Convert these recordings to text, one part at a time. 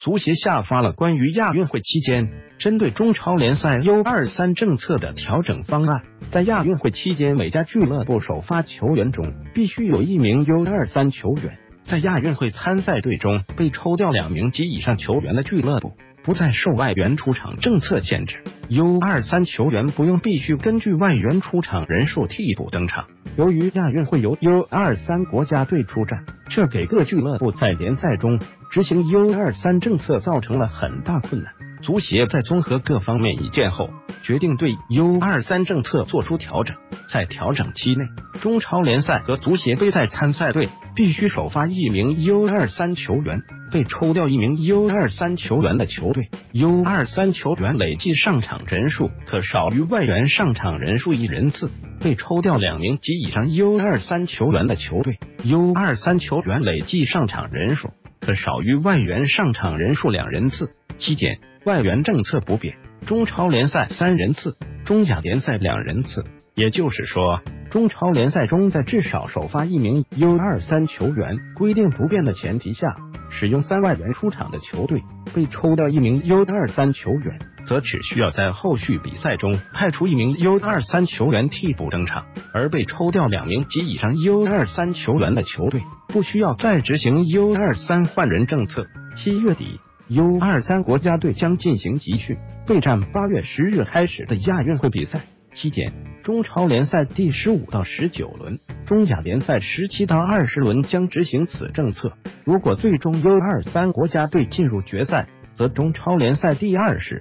足协下发了关于亚运会期间针对中超联赛 U23 政策的调整方案，在亚运会期间，每家俱乐部首发球员中必须有1名 U23 球员。在亚运会参赛队中被抽调2名及以上球员的俱乐部，不再受外援出场政策限制。U23 球员不用必须根据外援出场人数替补登场。由于亚运会由 U23 国家队出战，这给各俱乐部在联赛中执行 U23 政策造成了很大困难。足协在综合各方面意见后，决定对 U23 政策做出调整。在调整期内，中超联赛和足协杯赛参赛队必须首发1名 U23 球员，被抽调1名 U23 球员的球队 ，U23 球员累计上场人数可少于外援上场人数1人次；被抽调2名及以上 U23 球员的球队 ，U23 球员累计上场人数可少于外援上场人数2人次。期间，外援政策不变，中超联赛3人次，中甲联赛2人次。也就是说，中超联赛中在至少首发1名 U23 球员规定不变的前提下，使用3外援出场的球队被抽调1名 U23 球员，则只需要在后续比赛中派出1名 U23 球员替补登场，而被抽调2名及以上 U23 球员的球队不需要再执行 U23 换人政策。7月底，U23 国家队将进行集训，备战8月10日开始的亚运会比赛。期间，中超联赛第15到19轮，中甲联赛17到20轮将执行此政策。如果最终 U23 国家队进入决赛，则中超联赛第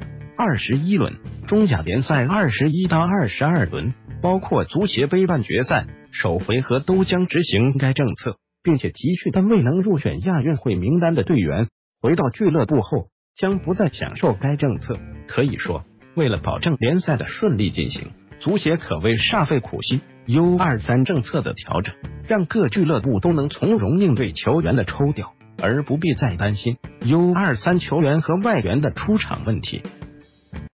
20、21轮，中甲联赛21到22轮，包括足协杯半决赛、首回合都将执行该政策，并且集训但未能入选亚运会名单的队员，回到俱乐部后将不再享受该政策。可以说，为了保证联赛的顺利进行，足协可谓煞费苦心。U23 政策的调整，让各俱乐部都能从容应对球员的抽调，而不必再担心 U23 球员和外援的出场问题。